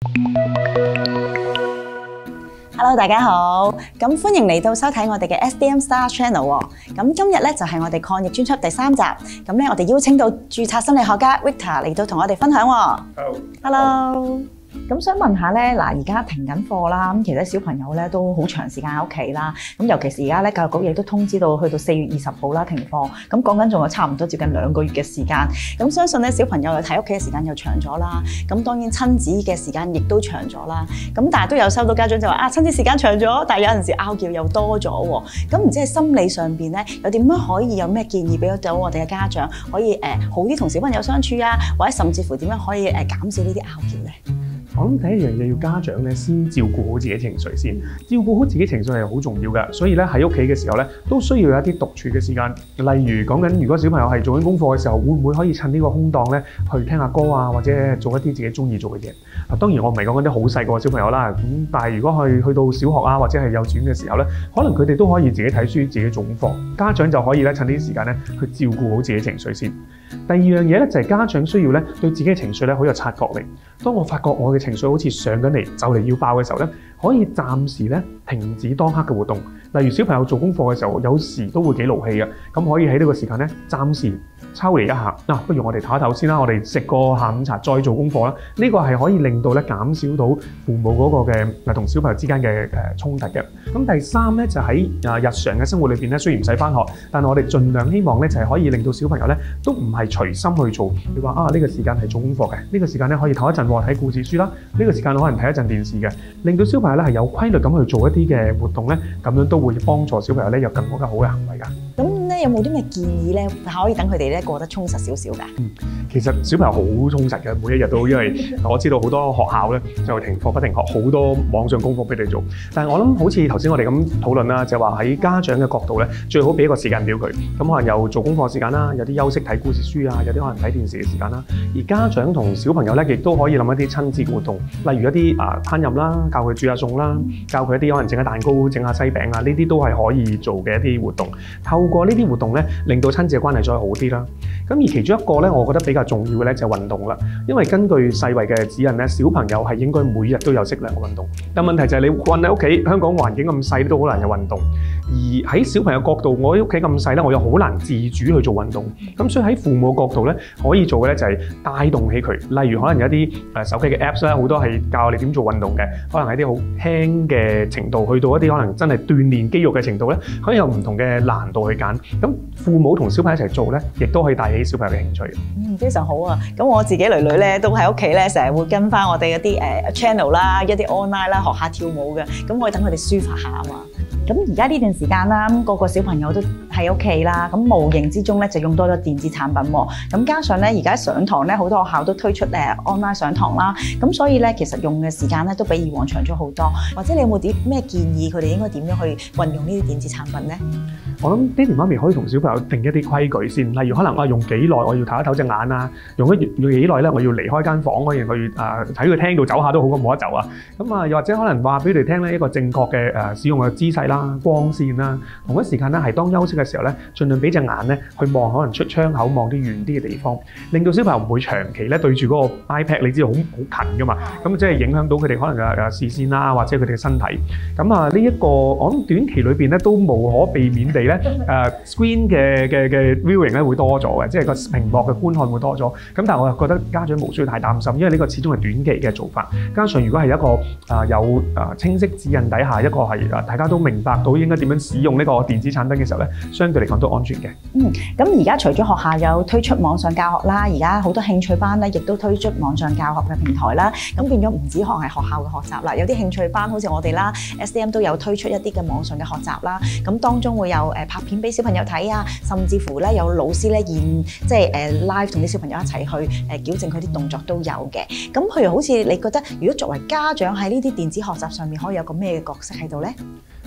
Hello， 大家好，咁歡迎嚟到收睇我哋嘅 SDM Star Channel 喎。咁今日咧就係我哋抗疫專輯第3集。咁咧我哋邀請到註冊心理學家 Victor 嚟到同我哋分享喎。Hello。咁想問下咧，嗱而家停緊課啦，咁其實小朋友咧都好長時間喺屋企啦，咁尤其是而家咧教育局亦都通知到去到4月20號啦停課，咁講緊仲有差唔多接近2個月嘅時間，咁相信咧小朋友喺屋企嘅時間又長咗啦，咁當然親子嘅時間亦都長咗啦，咁但係都有收到家長就話啊親子時間長咗，但係有陣時拗撬又多咗喎，咁唔知喺心理上邊咧有點樣可以有咩建議俾到我哋嘅家長可以好啲同小朋友相處啊，或者甚至乎點樣可以減少呢啲拗撬咧？ 我諗第一樣嘢要家長咧先照顧好自己情緒先，照顧好自己情緒係好重要㗎。所以咧喺屋企嘅時候咧，都需要有一啲獨處嘅時間。例如講緊，如果小朋友係做緊功課嘅時候，會唔會可以趁呢個空檔咧去聽下歌啊，或者做一啲自己中意做嘅嘢？當然我唔係講緊啲好細個嘅小朋友啦。咁但係如果去到小學啊或者係幼稚園嘅時候咧，可能佢哋都可以自己睇書、自己做功課。家長就可以咧趁呢啲時間咧去照顧好自己情緒先。第二樣嘢咧就係家長需要咧對自己嘅情緒咧好有察覺力。當我發覺我嘅情緒好似上緊嚟就嚟要爆嘅時候咧，可以暫時咧停止當刻嘅活動。例如小朋友做功課嘅時候，有時都會幾勞氣嘅，咁可以喺呢個時間咧暫時抽離一下。不如我哋唞一唞先啦，我哋食個下午茶再做功課啦。呢個係可以令到咧減少到父母嗰個嘅同小朋友之間嘅衝突嘅。咁第三咧就喺日常嘅生活裏邊咧，雖然唔使返學，但係我哋盡量希望咧就係可以令到小朋友咧都唔係隨心去做。你話呢個時間係做功課嘅，呢個時間咧可以唞一陣睇故事書啦，呢個時間可能睇一陣電視嘅，令到小朋友咧係有規律咁去做一啲嘅活動咧，咁樣都會幫助小朋友咧有更加好嘅行為㗎。咁咧有冇啲咩建議咧，可以等佢哋咧過得充實少少㗎？其實小朋友好充實嘅，每一日都，因為我知道好多學校咧就停課不停學，好多網上功課俾你做。但係我諗好似頭先我哋咁討論啦，就話喺家長嘅角度咧，最好俾一個時間表佢。咁可能有做功課時間啦，有啲休息睇故事書啊，有啲可能睇電視嘅時間啦。而家長同小朋友咧，亦都可以諗一啲親子活動，例如一啲烹飪啦，教佢煮下餸啦，教佢一啲可能整下蛋糕、整下西餅啊，呢啲都係可以做嘅一啲活動。透過呢啲活動咧，令到親子嘅關係再好啲啦。咁而其中一個咧，我覺得比較重要嘅咧就係運動啦。因為根據世衛嘅指引咧，小朋友係應該每日都有適量嘅運動。但問題就係你困喺屋企，香港環境咁細都好難有運動。而喺小朋友角度，我喺屋企咁細咧，我又好難自主去做運動。咁所以喺父母角度咧，可以做嘅咧就係帶動起佢。例如可能有啲手機嘅 Apps 啦，好多係教你點做運動嘅，可能喺啲好輕嘅程度，去到一啲可能真係鍛鍊肌肉嘅程度咧，可以有唔同嘅難度去揀。咁父母同小朋友一齊做咧，亦都可以帶起小朋友嘅興趣。非常好啊！咁我自己女女咧都喺屋企咧，成日會跟翻我哋一啲channel 啦，一啲 online 啦，學下跳舞嘅。咁可以等佢哋抒發下啊嘛。咁而家呢段時間啦，個個小朋友都喺屋企啦，咁無形之中咧就用多咗電子產品喎。咁加上咧而家上堂咧，好多學校都推出online 上堂啦。咁所以咧其實用嘅時間咧都比以往長咗好多。或者你有冇啲咩建議佢哋應該點樣去運用呢啲電子產品咧？我諗爹哋媽咪可以同小朋友定一啲規矩先，例如可能我用幾耐我要唞一唞隻眼啊，用幾耐咧我要離開間房，可以去喺佢廳度走下都好過冇得走啊。咁又或者可能話俾佢哋聽咧一個正確嘅使用嘅姿勢啦、光線啦，同一時間咧係當休息嘅時候咧，盡量俾隻眼咧去望可能出窗口望啲遠啲嘅地方，令到小朋友唔會長期咧對住嗰個 iPad， 你知道好近噶嘛，咁即係影響到佢哋可能嘅視線啦，或者佢哋嘅身體。咁呢一個我諗短期裏邊咧都無可避免地咧screen 嘅 viewing 咧會多咗嘅，即係個屏幕嘅觀看會多咗。咁但係我又覺得家長無需要太擔心，因為呢個始終係短期嘅做法。加上如果係一個有清晰指引底下，一個係大家都明白到應該點樣使用呢個電子產品嘅時候咧，相對嚟講都安全嘅。咁而家除咗學校有推出網上教學啦，而家好多興趣班咧亦都推出網上教學嘅平台啦。咁變咗唔止係學校嘅學習啦，有啲興趣班好似我哋啦 SDM 都有推出一啲嘅網上嘅學習啦。咁當中會有拍片俾小朋友睇啊，甚至乎咧有老師咧即係live 同啲小朋友一齊去矯正佢啲動作都有嘅。咁譬如好似你覺得，如果作為家長喺呢啲電子學習上面可以有個咩嘅角色喺度咧？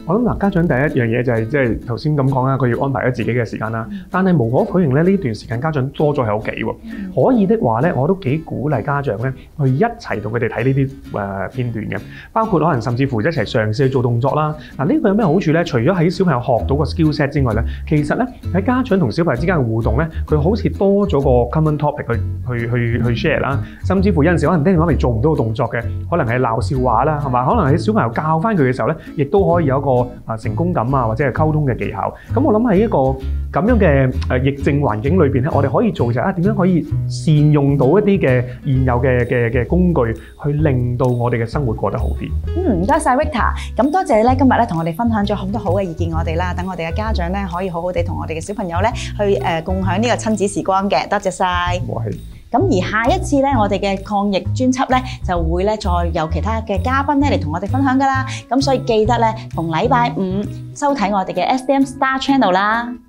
我諗嗱，家長第一樣嘢就係即係頭先咁講啦，佢要安排咗自己嘅時間啦。但係無可否認咧，呢段時間家長多咗喺屋企喎。可以的話咧，我都幾鼓勵家長咧去一齊同佢哋睇呢啲片段嘅，包括可能甚至乎一齊嘗試去做動作啦。嗱，呢個有咩好處咧？除咗喺小朋友學到個 skill set 之外咧，其實咧喺家長同小朋友之間嘅互動咧，佢好似多咗個 common topic 去 share 啦。甚至乎有陣時可能爹哋媽咪做唔到個動作嘅，可能係鬧笑話啦，係嘛？可能喺小朋友教翻佢嘅時候咧，亦都可以有一個成功感啊，或者係溝通嘅技巧。咁我諗喺一個咁樣嘅疫症環境裏邊咧，我哋可以做就係點樣可以善用到一啲嘅現有嘅工具，去令到我哋嘅生活過得好啲。 唔該晒 Victor，咁多謝你咧今日咧同我哋分享咗好多好嘅意見我哋啦，等我哋嘅家長咧可以好好地同我哋嘅小朋友咧去共享呢個親子時光嘅，多謝晒。咁而下一次咧，我哋嘅抗疫專輯咧就會咧再有其他嘅嘉賓咧嚟同我哋分享㗎啦。咁所以記得咧，逢禮拜五收睇我哋嘅 SDM Star Channel 啦。